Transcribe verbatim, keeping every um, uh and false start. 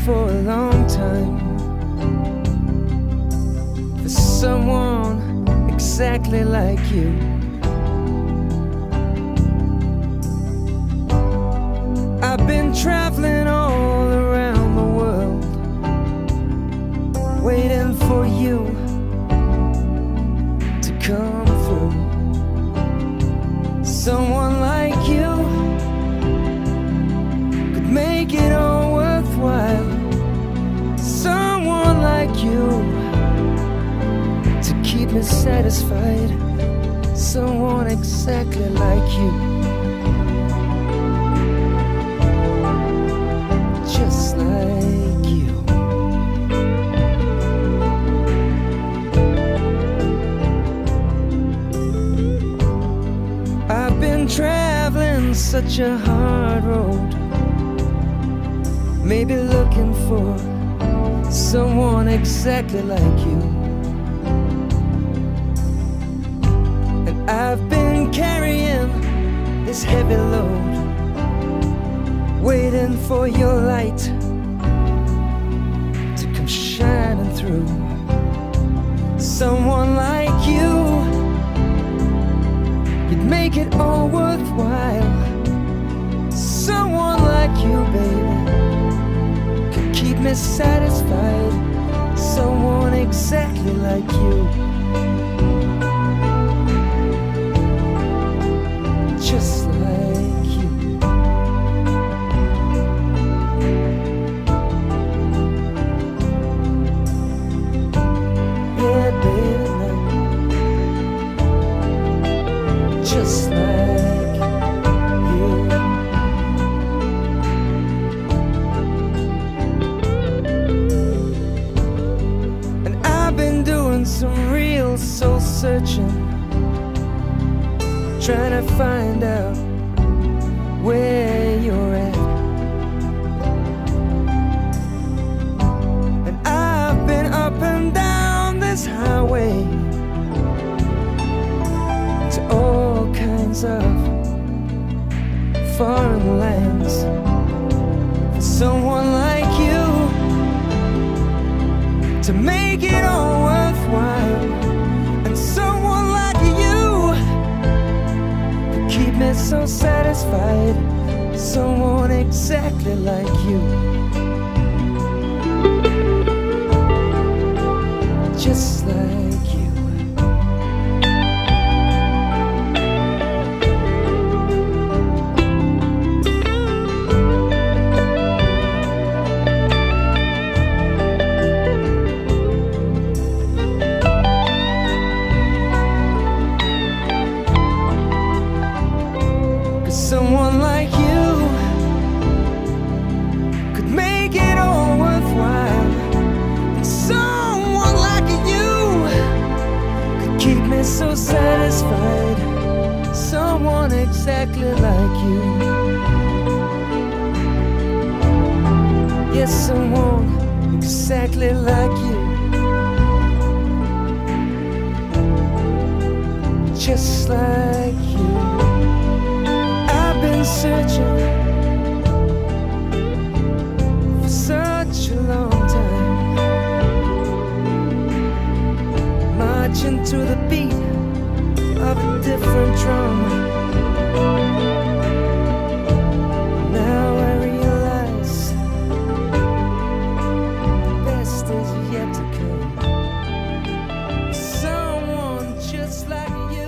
for a long time for someone exactly like you. I've been traveling all around the world, waiting for you to come through. Someone like you could make it all worthwhile. Someone like you to keep me satisfied. Someone exactly like you, just like you. I've been traveling such a hard road, maybe looking for someone exactly like you. And I've been carrying this heavy load, waiting for your light to come shining through. Someone like you, you'd make it all worthwhile. Someone like you, baby, could keep me satisfied. Someone exactly like you, just like you. Yeah, baby, just like you. And I've been doing some real soul searching, trying to find out where you're at. And I've been up and down this highway to all kinds of foreign lands. For someone like you to make it all worthwhile, and someone like you to keep me so satisfied. Someone exactly like you, just like you. Someone like you could make it all worthwhile. And someone like you could keep me so satisfied. Someone exactly like you. Yes, someone exactly like you, just like you. Been searching for such a long time, marching to the beat of a different drum. Now I realize the best is yet to come. Someone just like you.